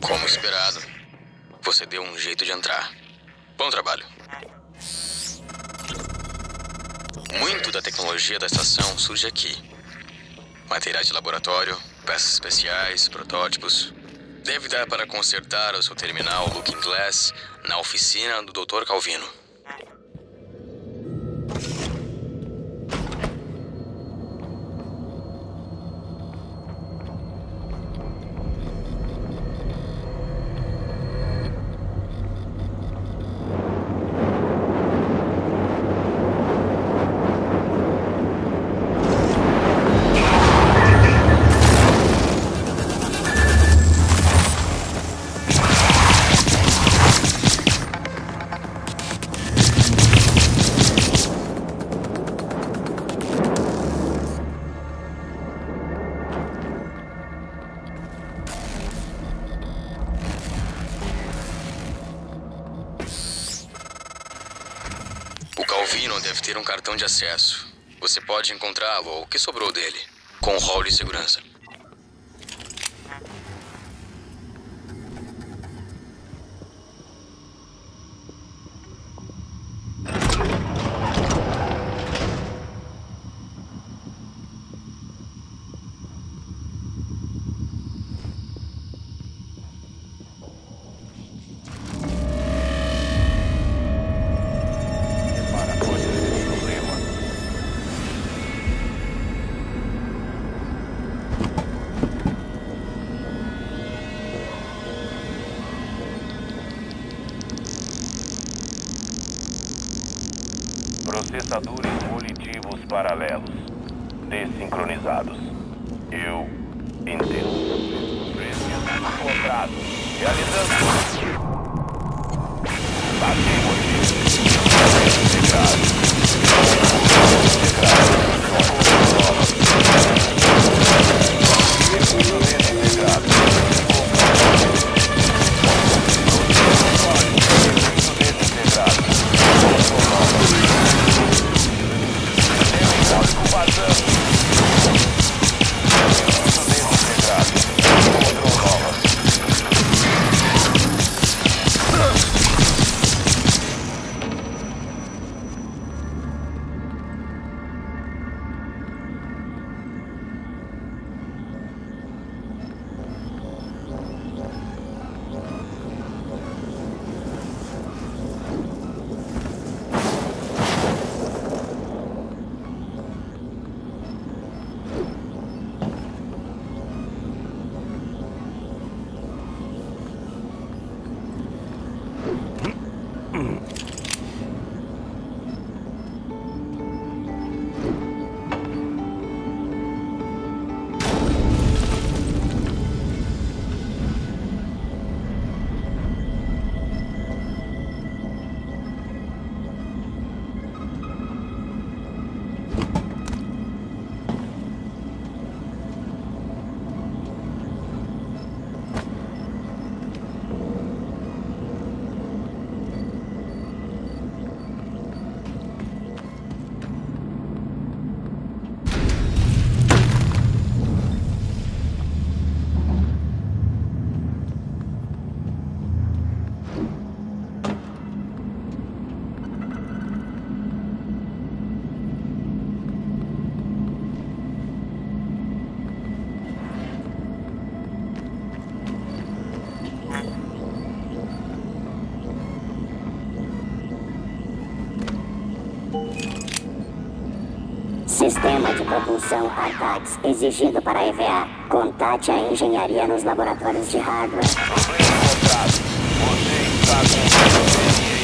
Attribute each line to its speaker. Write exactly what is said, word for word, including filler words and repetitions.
Speaker 1: Como esperado, você deu um jeito de entrar. Bom trabalho. Muito da tecnologia da estação surge aqui. Materiais de laboratório, peças especiais, protótipos. Deve dar para consertar o seu terminal Looking Glass na oficina do doutor Calvino. O Calvino deve ter um cartão de acesso. Você pode encontrá-lo, ou o que sobrou dele, com o rol de segurança.
Speaker 2: Processadores volitivos paralelos desincronizados. Eu entendo. Preço encontrado. Realizando. Bati motivo. Integrado. Integrado. Recurso desintegrado.
Speaker 3: Sistema de propulsão ARTAX exigido para a E V A. Contate a engenharia nos laboratórios de hardware.
Speaker 2: Problema encontrado. Você está com